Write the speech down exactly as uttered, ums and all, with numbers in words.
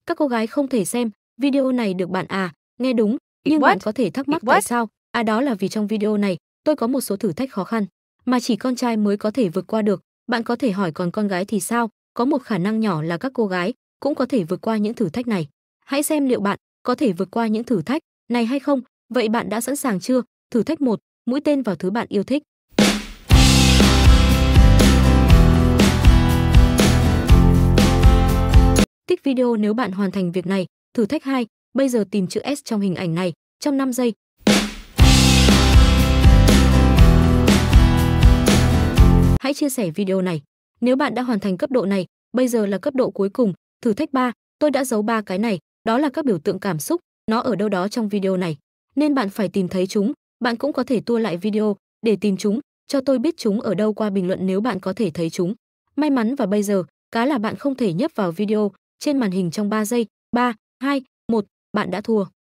Các cô gái không thể xem video này được bạn à? Nghe đúng, nhưng What? bạn có thể thắc mắc What? tại sao? À đó là vì trong video này, tôi có một số thử thách khó khăn mà chỉ con trai mới có thể vượt qua được. Bạn có thể hỏi còn con gái thì sao? Có một khả năng nhỏ là các cô gái cũng có thể vượt qua những thử thách này. Hãy xem liệu bạn có thể vượt qua những thử thách này hay không. Vậy bạn đã sẵn sàng chưa? Thử thách một, mũi tên vào thứ bạn yêu thích. Tích video nếu bạn hoàn thành việc này. Thử thách hai, bây giờ tìm chữ S trong hình ảnh này trong năm giây. Hãy chia sẻ video này. Nếu bạn đã hoàn thành cấp độ này, bây giờ là cấp độ cuối cùng, thử thách ba, tôi đã giấu ba cái này, đó là các biểu tượng cảm xúc, nó ở đâu đó trong video này, nên bạn phải tìm thấy chúng. Bạn cũng có thể tua lại video để tìm chúng, cho tôi biết chúng ở đâu qua bình luận nếu bạn có thể thấy chúng. May mắn và bây giờ, cá là bạn không thể nhấp vào video trên màn hình trong ba giây, ba, hai, một, bạn đã thua.